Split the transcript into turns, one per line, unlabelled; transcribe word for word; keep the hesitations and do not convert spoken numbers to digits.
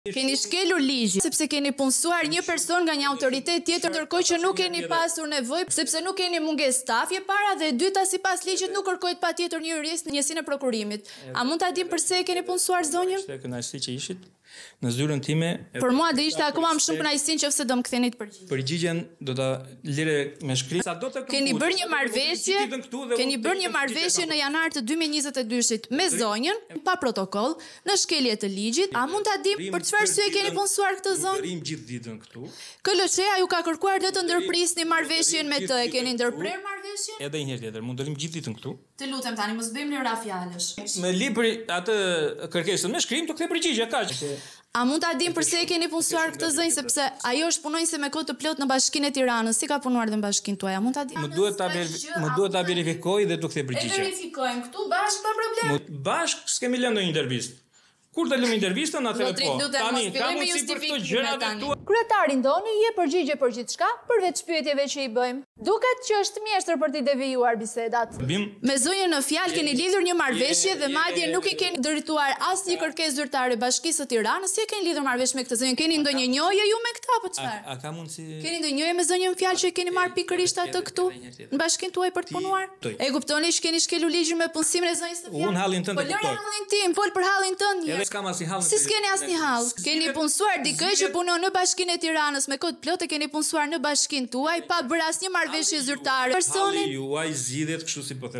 Keni shkelur ligjin, sepse keni punësuar një person nga një autoritet tjetër, ndërkohë që nuk keni pasur nevojë, sepse nuk keni mungesë stafje para dhe e dyta sipas ligjit nuk kërkohet patjetër një jurist në njësinë e prokurimit. A mund ta dim pse e keni punësuar zonjën?
Ishte kënaqësi që ishit në zyrën time.
Për mua do ishte akoma më shumë kënaqësi nëse do më ktheni të përgjigjen.
Përgjigjen do ta lire me shkrim. Sa do të
Keni bërë një marrëveshje, keni bërë një marrëveshje në janar të dy mijë e njëzet e dyshit me zonjën pa protokoll në shkelje të ligjit. A mund ta dim për çfarë arsye keni punësuar këtë zonjë?
Rrim gjithë ditën këtu.
K L C-ja ju ka kërkuar dhe të ndërprisni marrëveshjen me të. E keni ndërprer marrëveshjen?
Edhe një herë tjetër, mund të rrim gjithë ditën këtu.
Të lutem tani mos bëjmë lira fjalësh.
Me libri atë kërkesën me shkrim të kthej përgjigje kaq.
A mund ta dim pse e keni punësuar këtë zonjë, sepse ajo është punonjëse me kohë të plot në Bashkinë e Tiranës, si ka punuar dhe në Bashkinë tuaj? A mund ta dim?
Më duhet ta më duhet ta verifikoj dhe të kthej përgjigje.
E verifikojmë këtu bashkë pa problem.
Bashkë s'kemi lënë ndonjë intervistë. Kur të lëmë intervistën atëherë po.
Tani kam mundësi për këto gjërat
tani.
Kryetari Ndoni i jep përgjigje për gjithçka, përveç pyetjeve që i bëjmë. Duket që është mjeshtër për të devijuar bisedat.
Me zonjën në fjalë keni lidhur një marrëveshje dhe madje nuk i keni drejtuar asnjë kërkesë zyrtare Bashkisë së Tiranës. Si e keni lidhur marrëveshje me këtë zonjë? Keni ndonjë njohje ju me këtë apo çfarë?
A ka mundsi?
Keni ndonjë njohje me zonjën fjalë që e keni marrë pikërisht atë këtu në Bashkinë tuaj për të punuar? E kuptoni që keni shkelur ligjin me punësimin e zonjës së fjalë?
Unë hallin tënd e kuptoj.
Po lër hallin tim, fol për hallin tënd.
Edhe s'kam asnjë hall.
Si s'keni asnjë hall? Keni punësuar dikë që punon në Bashkinë e Tiranës me kod plot, e keni punësuar në bashkinë tuaj pa bërë asnjë marrëveshje zyrtare. Personin
juaj zgjidhet kështu si po them.